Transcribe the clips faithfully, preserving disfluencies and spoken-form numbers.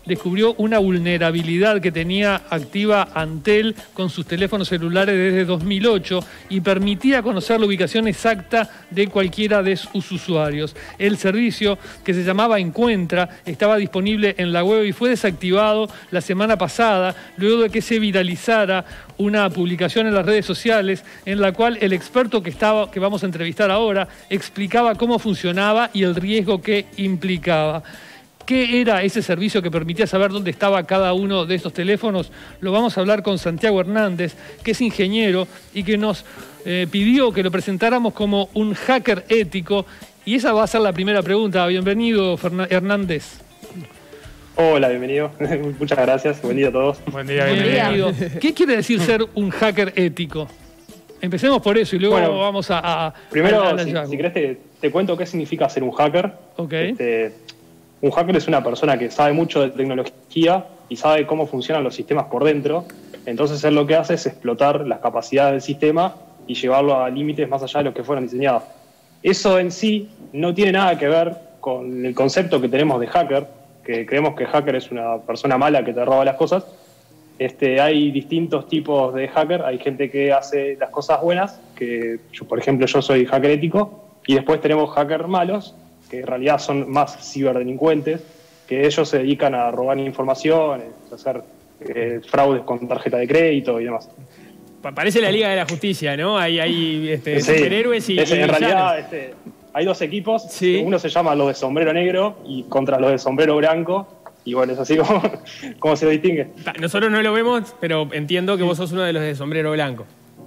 descubrió una vulnerabilidad que tenía activa Antel con sus teléfonos celulares desde dos mil ocho y permitía conocer la ubicación exacta de cualquiera de sus usuarios. El servicio, que se llamaba Encuentra, estaba disponible en la web y fue desactivado la semana pasada luego de que se viralizara una publicación en las redes sociales en la cual el experto que, estaba, que vamos a entrevistar ahora explicaba cómo funcionaba y el riesgo que implicaba. ¿Qué era ese servicio que permitía saber dónde estaba cada uno de estos teléfonos? Lo vamos a hablar con Santiago Hernández, que es ingeniero y que nos eh, pidió que lo presentáramos como un hacker ético. Y esa va a ser la primera pregunta. Bienvenido, Fernan- Hernández. Hola, bienvenido. Muchas gracias. Buen día a todos. Buen día, bienvenido. bienvenido. ¿Qué quiere decir ser un hacker ético? Empecemos por eso y luego bueno, vamos a... a primero, a, a si, si querés, te, te cuento qué significa ser un hacker. Okay. Este, un hacker es una persona que sabe mucho de tecnología y sabe cómo funcionan los sistemas por dentro. Entonces, él lo que hace es explotar las capacidades del sistema y llevarlo a límites más allá de los que fueron diseñados. Eso en sí no tiene nada que ver con el concepto que tenemos de hacker, que creemos que hacker es una persona mala que te roba las cosas. Este, hay distintos tipos de hacker. Hay gente que hace las cosas buenas, que yo, por ejemplo, yo soy hacker ético, y después tenemos hackers malos, que en realidad son más ciberdelincuentes, que ellos se dedican a robar información, a hacer eh, fraudes con tarjeta de crédito y demás. Parece la Liga de la Justicia, ¿no? Hay, hay este, sí, superhéroes y, es, y en realidad este, hay dos equipos. Sí. Uno se llama los de sombrero negro y contra los de sombrero blanco. Y bueno, es así como, como se lo distingue. Nosotros no lo vemos, pero entiendo que vos sos uno de los de sombrero blanco.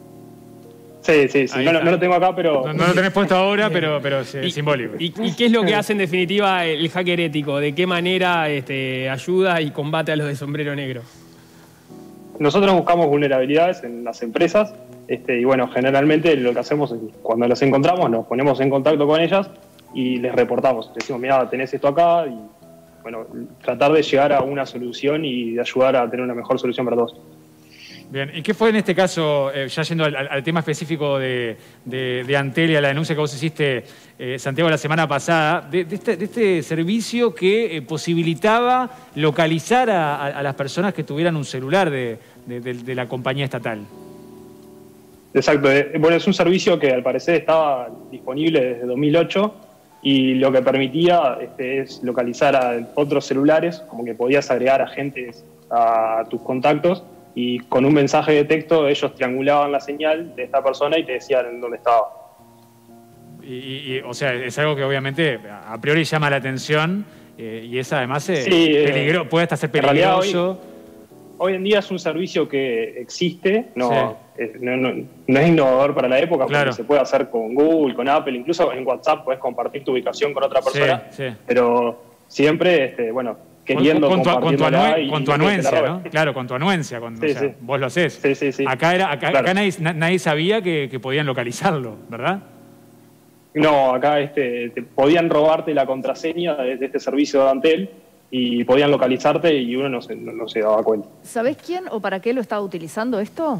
Sí, sí, sí. No, no lo tengo acá, pero... No, no lo tenés puesto ahora, pero, pero es y, simbólico. Y, ¿Y qué es lo que hace en definitiva el hacker ético? ¿De qué manera este, ayuda y combate a los de sombrero negro? Nosotros buscamos vulnerabilidades en las empresas este, y bueno, generalmente lo que hacemos es cuando las encontramos nos ponemos en contacto con ellas y les reportamos. Les decimos, mira, tenés esto acá y bueno, tratar de llegar a una solución y de ayudar a tener una mejor solución para todos. Bien, ¿y qué fue en este caso, eh, ya yendo al, al tema específico de, de, de Antel y a la denuncia que vos hiciste, eh, Santiago, la semana pasada, de, de, este, de este servicio que eh, posibilitaba localizar a, a, a las personas que tuvieran un celular de, de, de, de la compañía estatal? Exacto. Bueno, es un servicio que al parecer estaba disponible desde dos mil ocho y lo que permitía este, es localizar a otros celulares, como que podías agregar agentes a tus contactos y con un mensaje de texto ellos triangulaban la señal de esta persona y te decían dónde estaba. Y, y, o sea, es algo que obviamente a priori llama la atención eh, y es además eh, sí, peligro, eh, puede hasta ser peligroso. Hoy, hoy en día es un servicio que existe, no, sí. es, no, no, no es innovador para la época, claro. Porque se puede hacer con Google, con Apple, incluso en WhatsApp puedes compartir tu ubicación con otra persona, sí, sí. pero siempre, este, bueno, queriendo con, con, tu, con, tu, anue, y, con tu anuencia, ¿no? Claro, con tu anuencia, cuando, sí, o sea, sí. vos lo hacés. Sí, sí, sí. Acá, era, acá, claro. acá nadie, nadie sabía que, que podían localizarlo, ¿verdad? No, acá este, te podían robarte la contraseña de, de este servicio de Antel y podían localizarte y uno no se, no, no se daba cuenta. ¿Sabés quién o para qué lo estaba utilizando esto?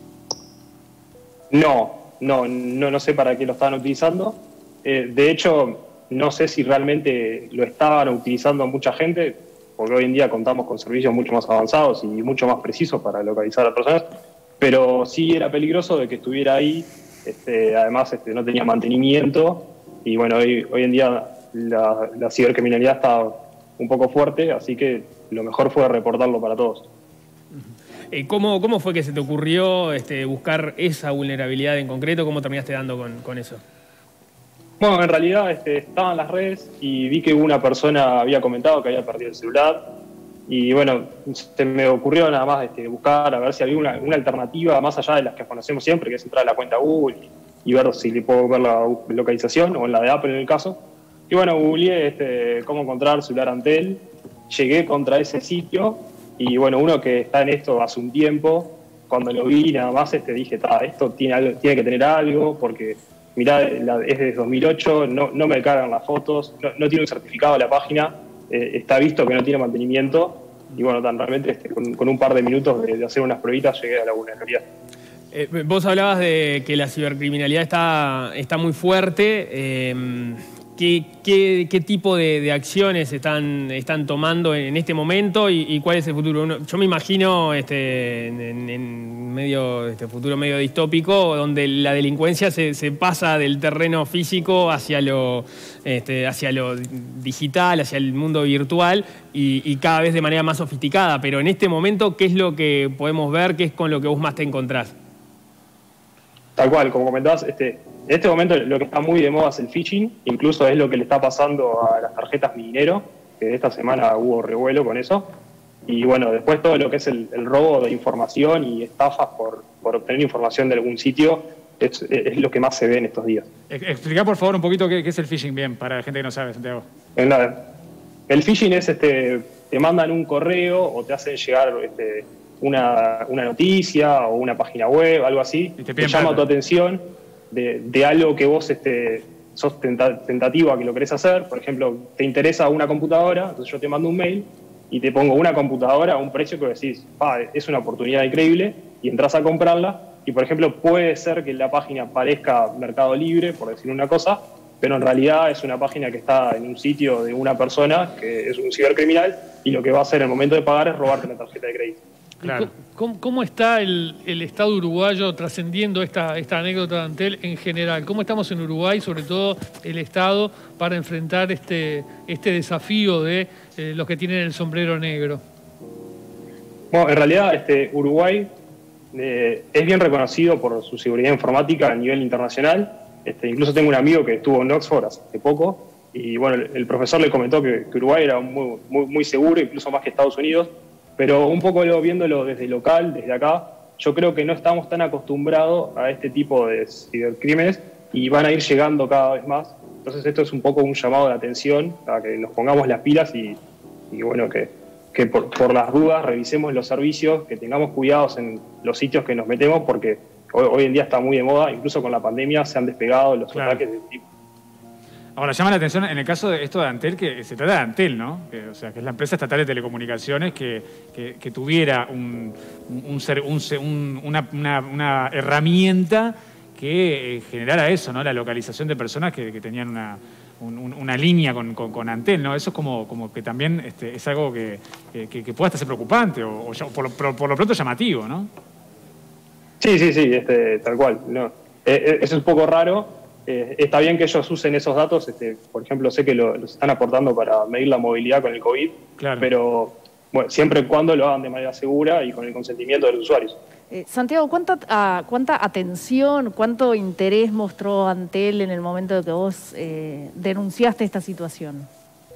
No, no, no, no sé para qué lo estaban utilizando. Eh, de hecho, no sé si realmente lo estaban utilizando mucha gente, porque hoy en día contamos con servicios mucho más avanzados y mucho más precisos para localizar a personas, pero sí era peligroso de que estuviera ahí, este, además este, no tenía mantenimiento y bueno, hoy, hoy en día la, la cibercriminalidad está un poco fuerte, así que lo mejor fue reportarlo para todos. ¿Cómo, ¿Cómo fue que se te ocurrió este, buscar esa vulnerabilidad en concreto? ¿Cómo terminaste dando con, con eso? Bueno, en realidad este, estaba en las redes y vi que una persona había comentado que había perdido el celular y bueno, se me ocurrió nada más este, buscar a ver si había una, una alternativa más allá de las que conocemos siempre, que es entrar a la cuenta Google y, y ver si le puedo ver la localización o en la de Apple en el caso. Y bueno, googleé este, cómo encontrar celular Antel, llegué contra ese sitio y bueno, uno que está en esto hace un tiempo, cuando lo vi nada más este, dije, esto tiene, algo, tiene que tener algo porque... Mirá, la, es de dos mil ocho, no, no me cargan las fotos, no, no tiene un certificado de la página, eh, está visto que no tiene mantenimiento y bueno, tan realmente este, con, con un par de minutos de, de hacer unas pruebitas llegué a la vulnerabilidad. Eh, vos hablabas de que la cibercriminalidad está, está muy fuerte. Eh, ¿Qué, qué, qué tipo de, de acciones están, están tomando en este momento y, y cuál es el futuro? Uno, yo me imagino este, en, en medio, este futuro medio distópico donde la delincuencia se, se pasa del terreno físico hacia lo, este, hacia lo digital, hacia el mundo virtual y, y cada vez de manera más sofisticada. Pero en este momento, ¿qué es lo que podemos ver? ¿Qué es con lo que vos más te encontrás? Tal cual, como comentabas, este, en este momento lo que está muy de moda es el phishing, incluso es lo que le está pasando a las tarjetas minero, que esta semana hubo revuelo con eso. Y bueno, después todo lo que es el, el robo de información y estafas por, por obtener información de algún sitio es, es lo que más se ve en estos días. Explica por favor un poquito qué, qué es el phishing bien, para la gente que no sabe, Santiago. En nada, el phishing es, este, te mandan un correo o te hacen llegar este, una, una noticia o una página web, algo así, y te, te llama tu atención de, de algo que vos este, sos tenta, tentativo a que lo querés hacer. Por ejemplo, te interesa una computadora, entonces yo te mando un mail y te pongo una computadora a un precio que decís, ah, es una oportunidad increíble, y entras a comprarla, y por ejemplo puede ser que la página parezca Mercado Libre, por decir una cosa, pero en realidad es una página que está en un sitio de una persona que es un cibercriminal, y lo que va a hacer en el momento de pagar es robarte la tarjeta de crédito. Claro. ¿Cómo, cómo está el, el Estado uruguayo trascendiendo esta, esta anécdota de Antel en general? ¿Cómo estamos en Uruguay, sobre todo el Estado, para enfrentar este, este desafío de eh, los que tienen el sombrero negro? Bueno, en realidad este, Uruguay eh, es bien reconocido por su seguridad informática a nivel internacional. Este, incluso tengo un amigo que estuvo en Oxford hace poco y bueno, el, el profesor le comentó que, que Uruguay era muy, muy, muy seguro, incluso más que Estados Unidos. Pero un poco viéndolo desde local, desde acá, yo creo que no estamos tan acostumbrados a este tipo de cibercrímenes y van a ir llegando cada vez más. Entonces esto es un poco un llamado de atención a que nos pongamos las pilas y, y bueno, que, que por, por las dudas revisemos los servicios, que tengamos cuidados en los sitios que nos metemos, porque hoy, hoy en día está muy de moda, incluso con la pandemia se han despegado los claro. ataques de este tipo. Ahora, llama la atención en el caso de esto de Antel, que se trata de Antel, ¿no? Que, o sea, que es la empresa estatal de telecomunicaciones que, que, que tuviera un, un, un, un, una, una, una herramienta que generara eso, ¿no? La localización de personas que, que tenían una, un, una línea con, con, con Antel, ¿no? Eso es como, como que también este, es algo que, que, que puede hasta ser preocupante o, o ya, por, lo, por, por lo pronto llamativo, ¿no? Sí, sí, sí, este, tal cual. No. Eh, es un poco raro. Eh, está bien que ellos usen esos datos, este, por ejemplo, sé que lo, los están aportando para medir la movilidad con el COVID, claro. pero bueno, siempre y cuando lo hagan de manera segura y con el consentimiento de los usuarios. Eh, Santiago, ¿cuánta, uh, ¿cuánta atención, cuánto interés mostró Antel en el momento de que vos eh, denunciaste esta situación?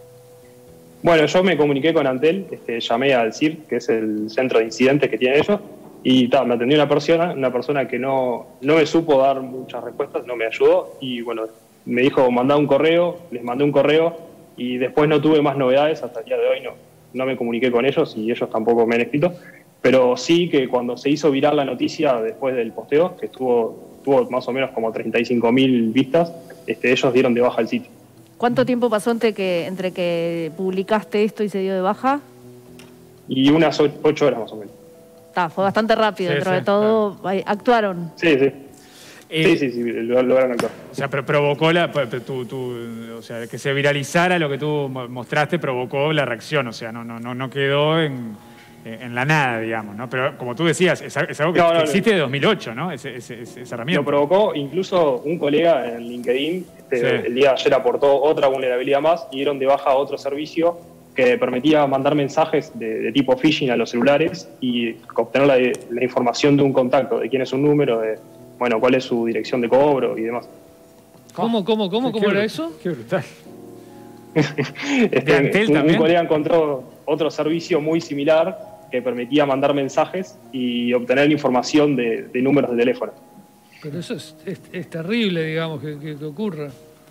Bueno, yo me comuniqué con Antel, este, llamé al C I R, que es el centro de incidentes que tienen ellos, y ta, me atendió una persona, una persona que no, no me supo dar muchas respuestas, no me ayudó, y bueno, me dijo mandá un correo, les mandé un correo, y después no tuve más novedades, hasta el día de hoy no, no me comuniqué con ellos, y ellos tampoco me han escrito, pero sí que cuando se hizo viral la noticia después del posteo, que estuvo, tuvo más o menos como treinta y cinco mil vistas, este, ellos dieron de baja el sitio. ¿Cuánto tiempo pasó entre que, entre que publicaste esto y se dio de baja? Y unas ocho horas más o menos. Ah, fue bastante rápido, sí, dentro sí, de todo, claro. actuaron. Sí, sí. Eh, sí, sí, sí, lo lograron actuar. O sea, pero provocó la, tu, tu, o sea, que se viralizara lo que tú mostraste, provocó la reacción, o sea, no, no, no, no quedó en, en la nada, digamos, ¿no? Pero como tú decías, es, es algo que, no, no, que existe no. de dos mil ocho, ¿no? Ese, ese, esa herramienta. Lo provocó incluso un colega en LinkedIn, este, sí. el día de ayer aportó otra vulnerabilidad más y dieron de baja otro servicio que permitía mandar mensajes de, de tipo phishing a los celulares y obtener la, la información de un contacto, de quién es un número, de bueno, cuál es su dirección de cobro y demás. ¿Cómo, cómo, cómo, cómo era eso? Qué brutal. este, Antel un, también. un colega encontró otro servicio muy similar que permitía mandar mensajes y obtener información de, de números de teléfono. Pero eso es, es, es terrible, digamos, que, que, que ocurra.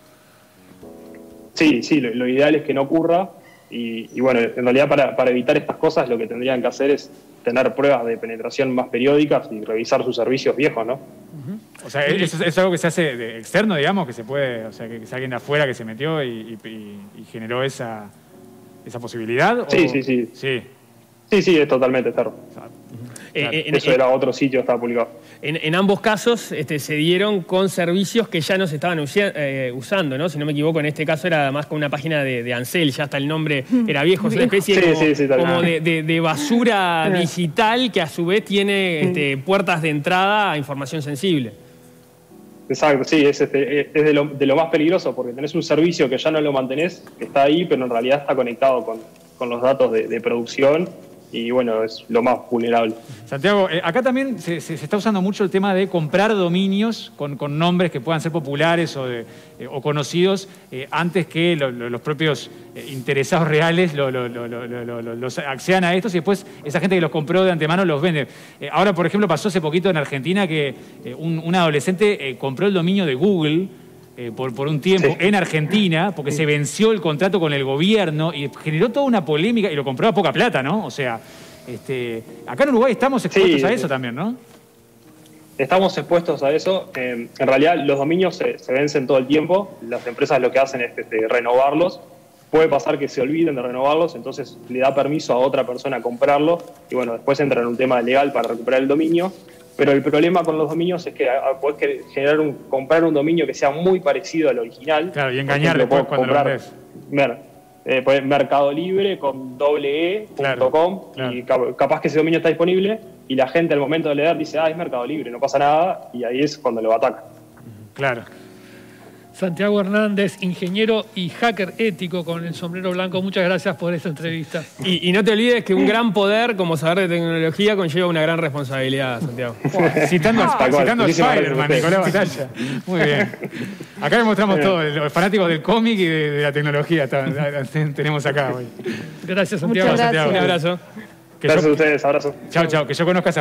Sí, sí, lo, lo ideal es que no ocurra. Y, y bueno, en realidad para, para evitar estas cosas lo que tendrían que hacer es tener pruebas de penetración más periódicas y revisar sus servicios viejos, ¿no? Uh-huh. O sea, ¿es, es algo que se hace de externo, digamos, que se puede, o sea, que es alguien de afuera que se metió y, y, y generó esa, esa posibilidad? Sí, o... sí, sí. Sí, sí, sí, es totalmente externo. O sea, uh-huh. Eh, Claro, en, eso en- era otro sitio, estaba publicado. en- en ambos casos este, se dieron con servicios que ya no se estaban usia- eh, usando, ¿no? Si no me equivoco, en este caso era más con una página de, de Ansel, ya hasta el nombre era viejo, es una especie Sí, como, sí, sí, tal como cual. de, de- de basura digital que a su vez tiene este, puertas de entrada a información sensible. Exacto, sí, es, este, es de, lo, de lo más peligroso porque tenés un servicio que ya no lo mantenés, que está ahí, pero en realidad está conectado con, con los datos de, de producción y bueno, es lo más vulnerable. Santiago, eh, acá también se, se- se está usando mucho el tema de comprar dominios con, con nombres que puedan ser populares o, de- eh, o conocidos eh, antes que lo- lo- los propios eh, interesados reales lo- lo- lo- lo- lo- lo- lo- los accedan a estos y después esa gente que los compró de antemano los vende. Eh, ahora, por ejemplo, pasó hace poquito en Argentina que eh, un, un adolescente eh, compró el dominio de Google eh, por, por un tiempo Sí. en Argentina porque se venció el contrato con el gobierno y generó toda una polémica y lo compró a poca plata, ¿no? O sea, este, acá en Uruguay estamos expuestos Sí, a eso sí. también, ¿no? Estamos expuestos a eso. Eh, en realidad los dominios se, se vencen todo el tiempo. Las empresas lo que hacen es este, renovarlos. Puede pasar que se olviden de renovarlos, entonces le da permiso a otra persona a comprarlo y bueno, después entra en un tema legal para recuperar el dominio. Pero el problema con los dominios es que ah, podés que- generar un, comprar un dominio que sea muy parecido al original. Claro, y Por engañar ejemplo, después podés cuando lo comprar vendés. mer- eh, podés Mercado Libre con doble e punto Claro, com claro. y cap- capaz que ese dominio está disponible y la gente al momento de leer dice, ah, es Mercado Libre, no pasa nada, y ahí es cuando lo atacan. Claro. Santiago Hernández, ingeniero y hacker ético con el sombrero blanco. Muchas gracias por esta entrevista. Y, y no te olvides que un gran poder como saber de tecnología conlleva una gran responsabilidad, Santiago. Citando, a- Tal cual. citando a Muchísimas Spider-Man, gracias a Nicolás ustedes. Batalla. Muy bien. Acá demostramos todo, los fanáticos del cómic y de, de la tecnología está- tenemos acá hoy. Gracias, Santiago. Muchas Santiago. Un gracias. abrazo. Que Gracias yo- a ustedes, abrazo. Chao, chao, que yo conozca esa